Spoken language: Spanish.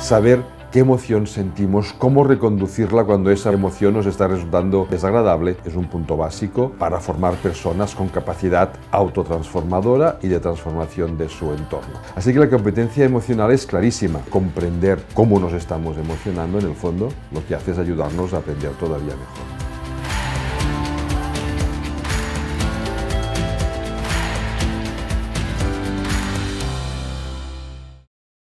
saber qué emoción sentimos, cómo reconducirla cuando esa emoción nos está resultando desagradable, es un punto básico para formar personas con capacidad autotransformadora y de transformación de su entorno. Así que la competencia emocional es clarísima. Comprender cómo nos estamos emocionando, en el fondo, lo que hace es ayudarnos a aprender todavía mejor.